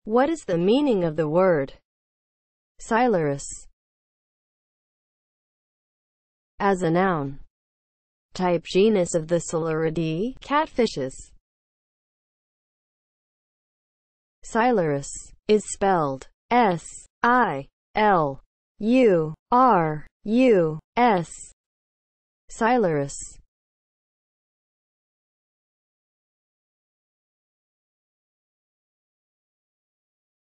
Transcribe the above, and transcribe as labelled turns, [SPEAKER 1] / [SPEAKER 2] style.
[SPEAKER 1] What is the meaning of the word Silurus as a noun? Type: genus of the Siluridae, catfishes. Silurus is spelled S-I-L-U-R-U-S. Silurus